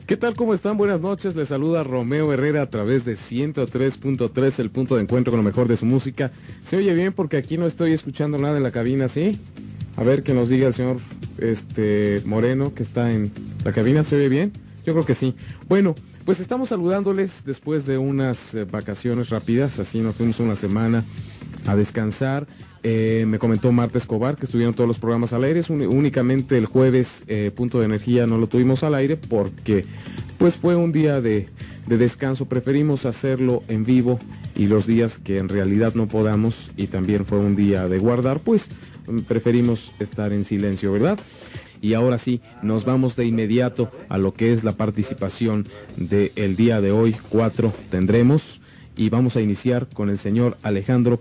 ¿Qué tal? ¿Cómo están? Buenas noches. Les saluda Romeo Herrera a través de 103.3, el punto de encuentro con lo mejor de su música. ¿Se oye bien? Porque aquí no estoy escuchando nada en la cabina, ¿sí? A ver, que nos diga el señor Moreno, que está en la cabina. ¿Se oye bien? Yo creo que sí. Bueno, pues estamos saludándoles después de unas vacaciones rápidas. Así nos fuimos una semana a descansar. Me comentó Marta Escobar que estuvieron todos los programas al aire. Únicamente el jueves Punto de Energía no lo tuvimos al aire porque pues fue un día de descanso. Preferimos hacerlo en vivo, y los días que en realidad no podamos, y también fue un día de guardar, pues preferimos estar en silencio, ¿verdad? Y ahora sí, nos vamos de inmediato a lo que es la participación del día de hoy. 4 tendremos. Y vamos a iniciar con el señor Alejandro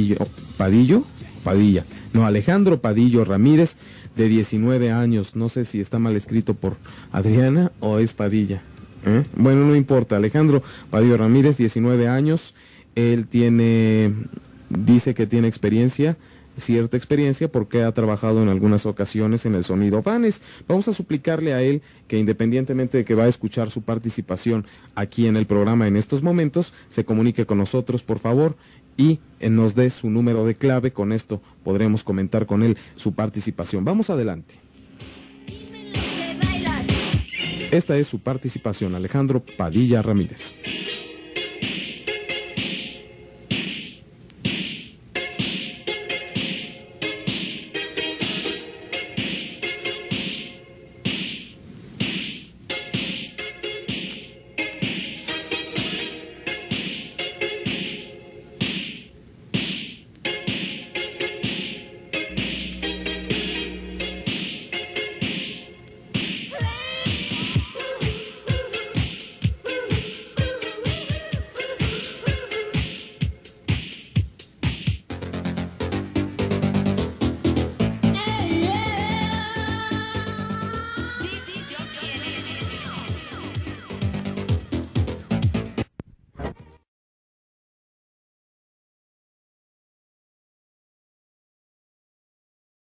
Alejandro Padillo Ramírez, de 19 años. No sé si está mal escrito por Adriana o es Padilla. Bueno, no importa. Alejandro Padillo Ramírez, 19 años. Él dice que tiene cierta experiencia, porque ha trabajado en algunas ocasiones en el sonido Vanes. Vamos a suplicarle a él que, independientemente de que va a escuchar su participación aquí en el programa en estos momentos, se comunique con nosotros, por favor, y nos dé su número de clave. Con esto podremos comentar con él su participación. Vamos adelante. Esta es su participación, Alejandro Padilla Ramírez.